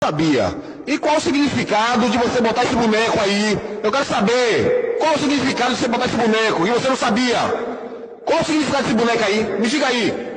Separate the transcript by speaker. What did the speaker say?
Speaker 1: Sabia. E qual o significado de você botar esse boneco aí? Eu quero saber qual o significado de você botar esse boneco e você não sabia. Qual o significado desse boneco aí? Me diga aí.